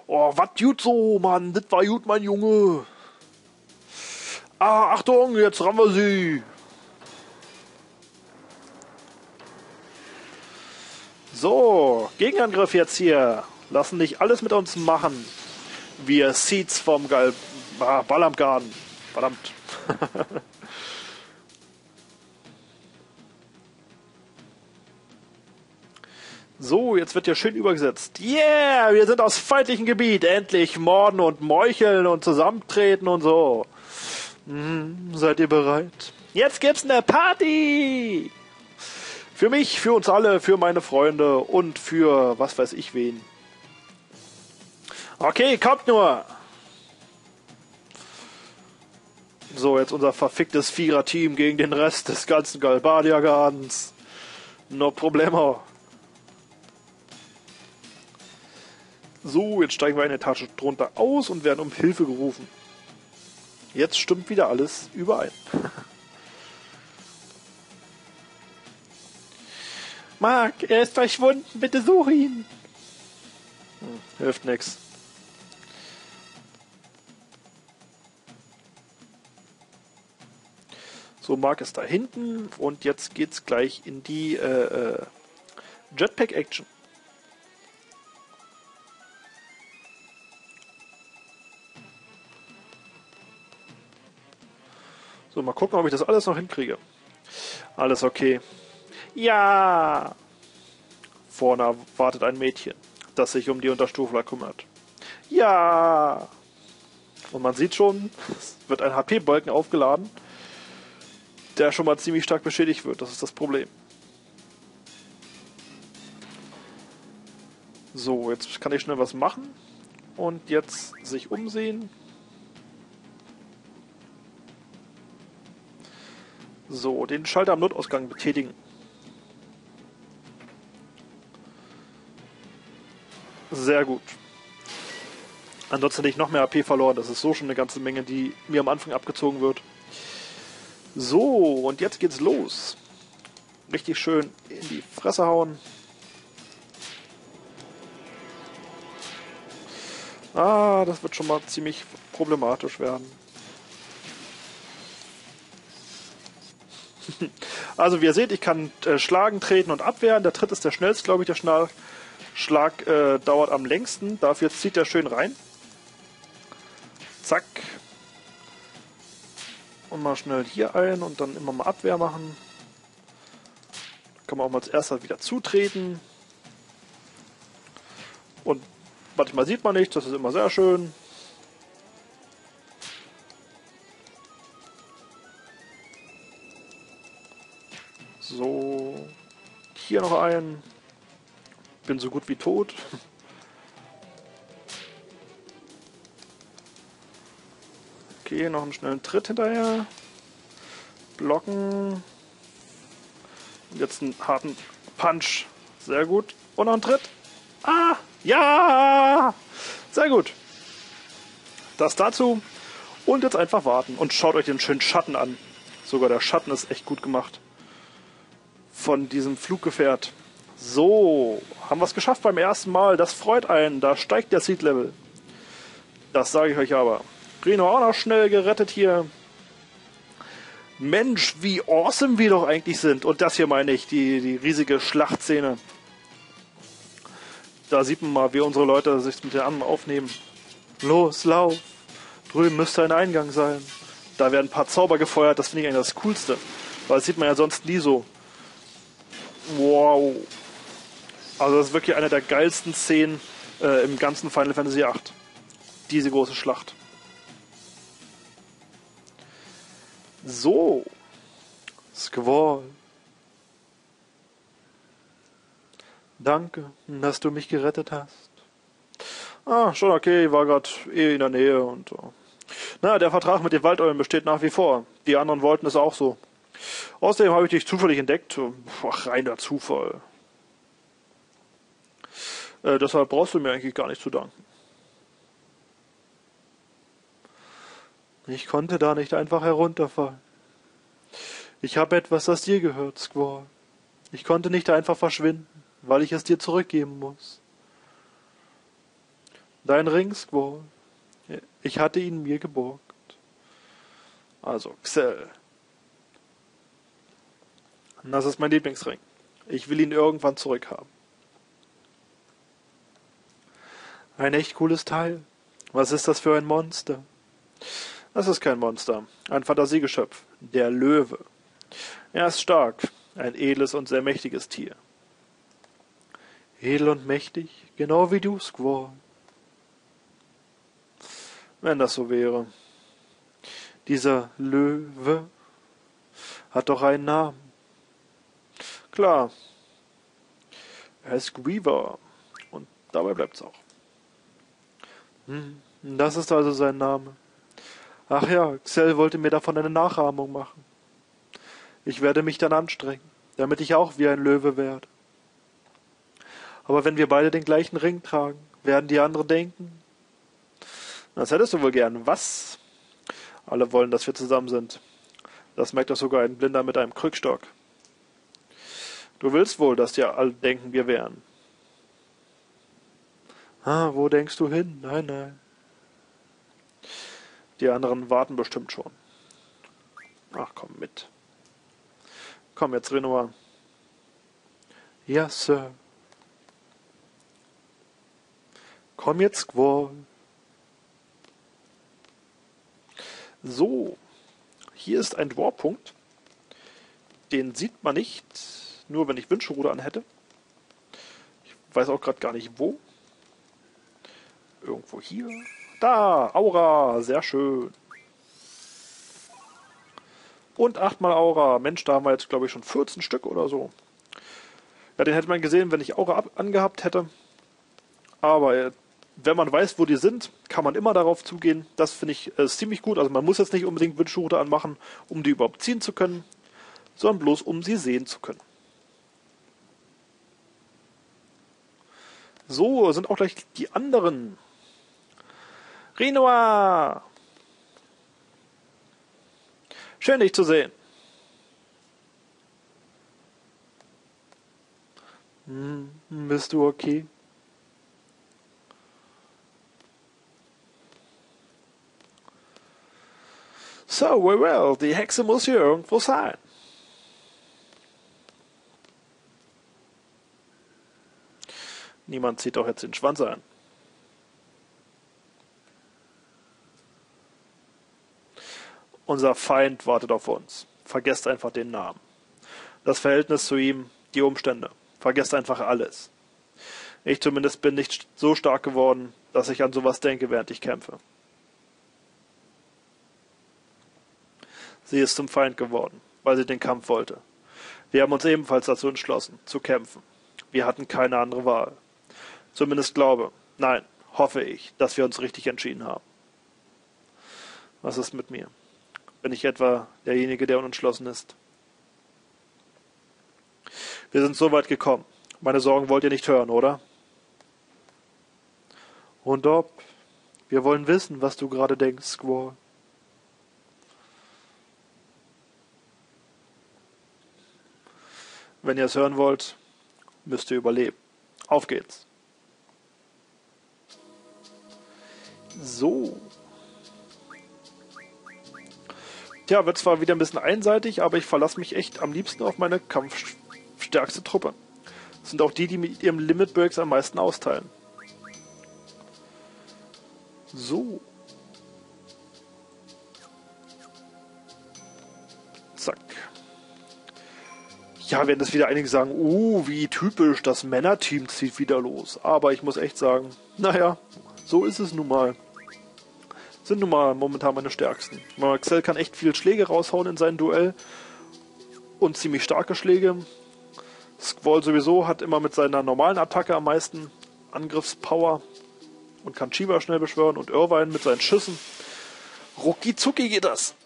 Oh, was gut so, Mann. Das war gut, mein Junge. Ah, Achtung, jetzt rammen wir sie. So, Gegenangriff jetzt hier. Lassen nicht alles mit uns machen. Wir Seeds vom Ball am Garten. Verdammt. So, jetzt wird hier schön übergesetzt. Yeah, wir sind aus feindlichem Gebiet. Endlich morden und meucheln und zusammentreten und so. Seid ihr bereit? Jetzt gibt's eine Party! Für mich, für uns alle, für meine Freunde und für was weiß ich wen. Okay, kommt nur! So, jetzt unser verficktes Vierer-Team gegen den Rest des ganzen Galbadia-Gardens. No problemo. So, jetzt steigen wir eine Etage drunter aus und werden um Hilfe gerufen. Jetzt stimmt wieder alles überein. Mark, er ist verschwunden, bitte such ihn. Hilft nix. So, Mark ist da hinten und jetzt geht's gleich in die Jetpack-Action. So, mal gucken, ob ich das alles noch hinkriege. Alles okay. Ja! Vorne wartet ein Mädchen, das sich um die Unterstufler kümmert. Ja! Und man sieht schon, es wird ein HP-Balken aufgeladen, der schon mal ziemlich stark beschädigt wird. Das ist das Problem. So, jetzt kann ich schnell was machen. Und jetzt sich umsehen. So, den Schalter am Notausgang betätigen. Sehr gut. Ansonsten hätte ich noch mehr AP verloren. Das ist so schon eine ganze Menge, die mir am Anfang abgezogen wird. So, und jetzt geht's los. Richtig schön in die Fresse hauen. Ah, das wird schon mal ziemlich problematisch werden. Also wie ihr seht, ich kann schlagen, treten und abwehren. Der Tritt ist der schnellste, glaube ich. Der Schlag dauert am längsten. Dafür zieht er schön rein. Zack. Und mal schnell hier ein und dann immer mal Abwehr machen. Dann kann man auch mal als erster wieder zutreten. Und manchmal sieht man nichts, das ist immer sehr schön. So, hier noch ein. Bin so gut wie tot. Okay, noch einen schnellen Tritt hinterher. Blocken. Und jetzt einen harten Punch. Sehr gut. Und noch einen Tritt. Ah, ja! Sehr gut. Das dazu. Und jetzt einfach warten. Und schaut euch den schönen Schatten an. Sogar der Schatten ist echt gut gemacht. Von diesem Fluggefährt. So, haben wir es geschafft beim ersten Mal. Das freut einen. Da steigt der Seed-Level. Das sage ich euch aber. Reno auch noch schnell gerettet hier. Mensch, wie awesome wir doch eigentlich sind. Und das hier meine ich, die riesige Schlachtszene. Da sieht man mal, wie unsere Leute sich mit den anderen aufnehmen. Los, lauf. Drüben müsste ein Eingang sein. Da werden ein paar Zauber gefeuert. Das finde ich eigentlich das Coolste. Weil das sieht man ja sonst nie so. Wow. Also das ist wirklich eine der geilsten Szenen im ganzen Final Fantasy VIII. Diese große Schlacht. So. Squall. Danke, dass du mich gerettet hast. Ah, schon okay, war gerade in der Nähe und so. Na, der Vertrag mit den Waldeulen besteht nach wie vor. Die anderen wollten es auch so. Außerdem habe ich dich zufällig entdeckt. Ach, reiner Zufall. Deshalb brauchst du mir eigentlich gar nicht zu danken. Ich konnte da nicht einfach herunterfallen. Ich habe etwas, das dir gehört, Squall. Ich konnte nicht einfach verschwinden, weil ich es dir zurückgeben muss. Dein Ring, Squall. Ich hatte ihn mir geborgt. Also, Xel. Das ist mein Lieblingsring. Ich will ihn irgendwann zurückhaben. Ein echt cooles Teil. Was ist das für ein Monster? Das ist kein Monster. Ein Fantasiegeschöpf. Der Löwe. Er ist stark. Ein edles und sehr mächtiges Tier. Edel und mächtig? Genau wie du, Squall. Wenn das so wäre. Dieser Löwe hat doch einen Namen. Klar. Er ist Griever. Und dabei bleibt's auch. Das ist also sein Name. Ach ja, Xel wollte mir davon eine Nachahmung machen. Ich werde mich dann anstrengen, damit ich auch wie ein Löwe werde. Aber wenn wir beide den gleichen Ring tragen, werden die anderen denken. Das hättest du wohl gern. Was? Alle wollen, dass wir zusammen sind. Das merkt doch sogar ein Blinder mit einem Krückstock. Du willst wohl, dass die alle denken, wir wären. Wo denkst du hin? Nein, nein. Die anderen warten bestimmt schon. Ach, komm mit. Komm jetzt, Renoir. Ja, Sir. Komm jetzt, Squall. So. Hier ist ein Dwarpunkt. Den sieht man nicht, nur wenn ich Wünschelruder anhätte. Ich weiß auch gerade gar nicht wo. Irgendwo hier. Da, Aura, sehr schön. Und 8-mal Aura. Mensch, da haben wir jetzt, glaube ich, schon 14 Stück oder so. Ja, den hätte man gesehen, wenn ich Aura angehabt hätte. Aber wenn man weiß, wo die sind, kann man immer darauf zugehen. Das finde ich ziemlich gut. Also man muss jetzt nicht unbedingt Wünschelruder anmachen, um die überhaupt ziehen zu können, sondern bloß, um sie sehen zu können. So, sind auch gleich die anderen. Renoir! Schön, dich zu sehen. Bist du okay? So, well, die Hexe muss hier irgendwo sein. Niemand zieht doch jetzt den Schwanz ein. Unser Feind wartet auf uns. Vergesst einfach den Namen. Das Verhältnis zu ihm, die Umstände. Vergesst einfach alles. Ich zumindest bin nicht so stark geworden, dass ich an sowas denke, während ich kämpfe. Sie ist zum Feind geworden, weil sie den Kampf wollte. Wir haben uns ebenfalls dazu entschlossen, zu kämpfen. Wir hatten keine andere Wahl. Zumindest hoffe ich, dass wir uns richtig entschieden haben. Was ist mit mir? Bin ich etwa derjenige, der unentschlossen ist? Wir sind so weit gekommen. Meine Sorgen wollt ihr nicht hören, oder? Und ob? Wir wollen wissen, was du gerade denkst, Squall. Wenn ihr es hören wollt, müsst ihr überleben. Auf geht's. So. Tja, wird zwar wieder ein bisschen einseitig, aber ich verlasse mich echt am liebsten auf meine kampfstärkste Truppe. Das sind auch die mit ihrem Limit Breaks am meisten austeilen. So. Zack. Ja, werden das wieder einige sagen, wie typisch, das Männerteam zieht wieder los. Aber ich muss echt sagen, naja, so ist es nun mal. Sind nun mal momentan meine stärksten. Xel kann echt viel Schläge raushauen in seinem Duell. Und ziemlich starke Schläge. Squall sowieso hat immer mit seiner normalen Attacke am meisten Angriffspower. Und kann Shiva schnell beschwören. Und Irvine mit seinen Schüssen. Rucki zucki geht das.